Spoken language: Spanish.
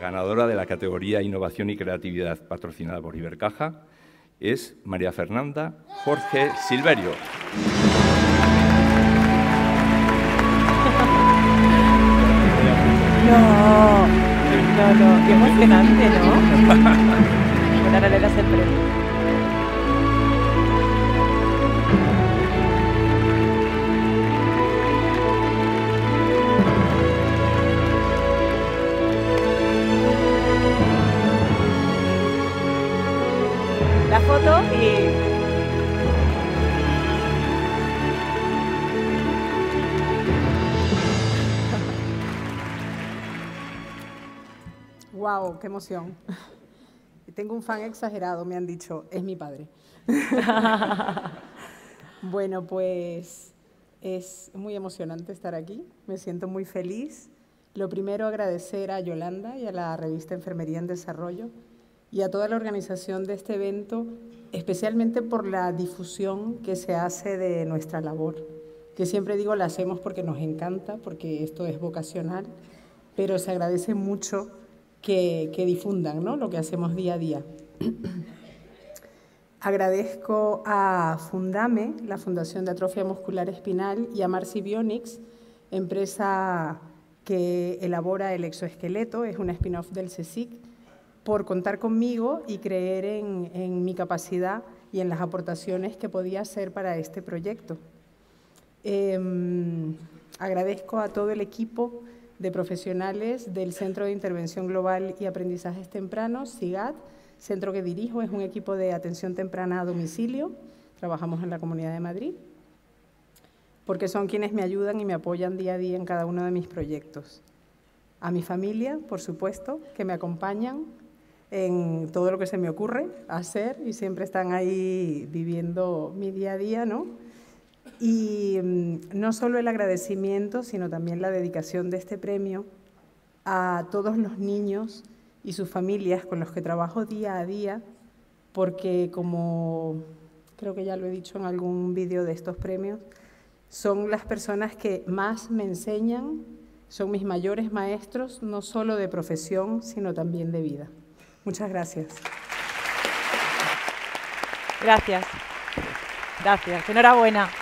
ganadora de la categoría Innovación y Creatividad, patrocinada por Ibercaja, es María Fernanda Jorge Silverio. No, qué emocionante, ¿no? Bueno, ahora le das el premio. La foto y... ¡Wow! ¡Qué emoción! Tengo un fan exagerado, me han dicho, es mi padre. Bueno, pues es muy emocionante estar aquí, me siento muy feliz. Lo primero, agradecer a Yolanda y a la revista Enfermería en Desarrollo y a toda la organización de este evento, especialmente por la difusión que se hace de nuestra labor, que siempre digo la hacemos porque nos encanta, porque esto es vocacional, pero se agradece mucho que difundan, ¿no?, lo que hacemos día a día. Agradezco a Fundame, la Fundación de Atrofia Muscular Espinal, y a Marcy Bionics, empresa que elabora el exoesqueleto, es una spin-off del CSIC, por contar conmigo y creer en mi capacidad y en las aportaciones que podía hacer para este proyecto. Agradezco a todo el equipo de profesionales del Centro de Intervención Global y Aprendizajes Tempranos, CIGAT, centro que dirijo, es un equipo de atención temprana a domicilio, trabajamos en la Comunidad de Madrid, porque son quienes me ayudan y me apoyan día a día en cada uno de mis proyectos. A mi familia, por supuesto, que me acompañan en todo lo que se me ocurre hacer y siempre están ahí viviendo mi día a día, ¿no? Y no solo el agradecimiento, sino también la dedicación de este premio a todos los niños y sus familias con los que trabajo día a día, porque como creo que ya lo he dicho en algún vídeo de estos premios, son las personas que más me enseñan, son mis mayores maestros, no solo de profesión, sino también de vida. Muchas gracias. Gracias. Enhorabuena.